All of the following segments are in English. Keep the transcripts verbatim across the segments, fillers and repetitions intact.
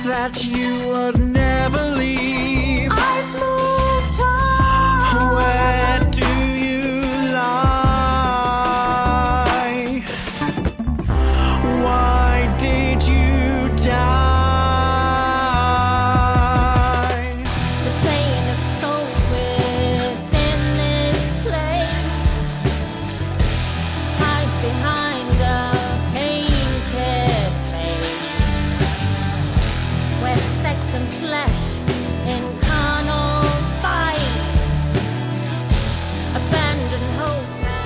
that you would never leave. I've moved on. Where do you lie? Why did you die? The pain of souls within this place hides behind a painted face, where sex and flesh in carnal fights abandon hope.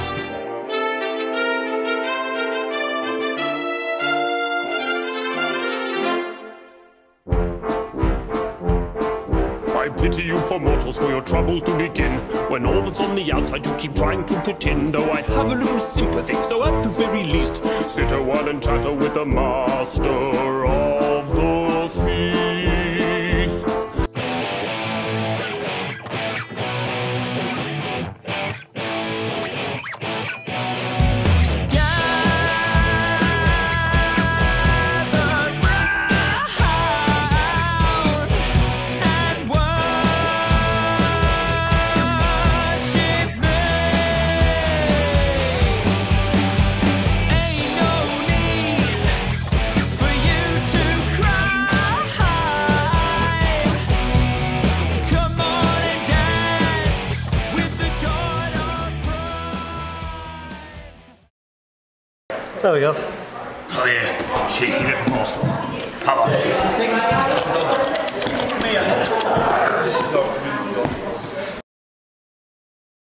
I pity you poor mortals for your troubles to begin, when all that's on the outside you keep trying to put in. Though I have a little sympathy, so at the very least sit a while and chatter with the master of the feast. There we go. Oh yeah, cheeky little morsel. Hello.